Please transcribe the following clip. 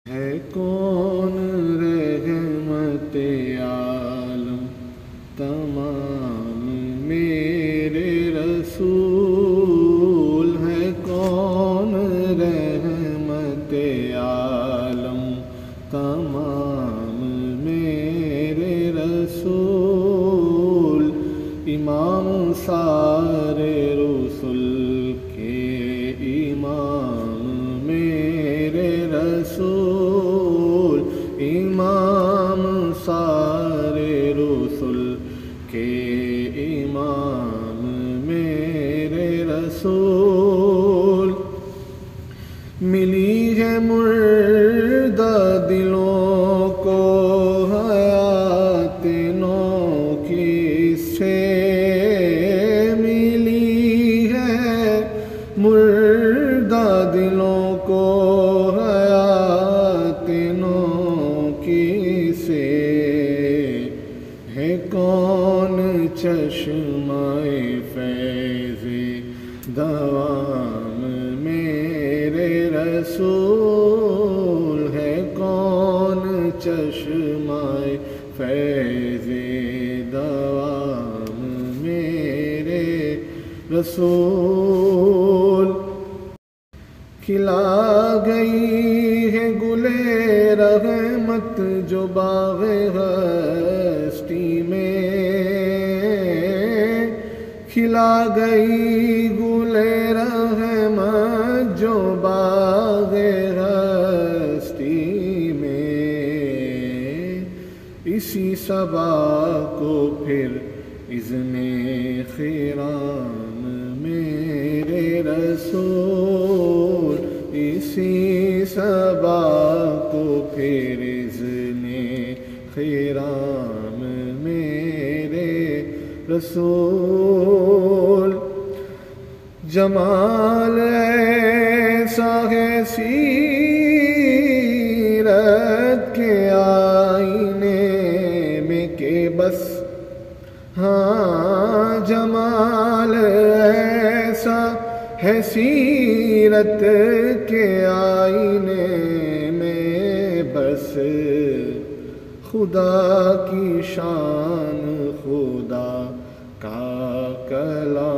ہے کون رحمت عالم تمام میرے رسول ہے کون رحمت عالم تمام میرے رسول امام سارے رسل کے امام میرے رسول امام سارے رسل کے امام میرے رسول ملی ہے مردہ دلوں کو حیات نو کی سے ملی ہے مردہ دلوں کو حیات نو کی سے ہے کون چشمہ فیض دوام میرے رسول ہے کون چشمہ فیض دوام میرے رسول کھلا گئی ہے گلے رحمت جو باغ ہستی میں کھلا گئی گلے رحمت جو باغ ہستی میں اسی صبا کو پھر اذن خرام میرے رسول اسی صبا کو پھر اذن خرام میرے رسول جمال ایسا ہے سیرت کے آئینے میں کہ بس ہاں جمال ایسا ہے سیرت کے آئینے میں بس خدا کی شان خدا کا کلام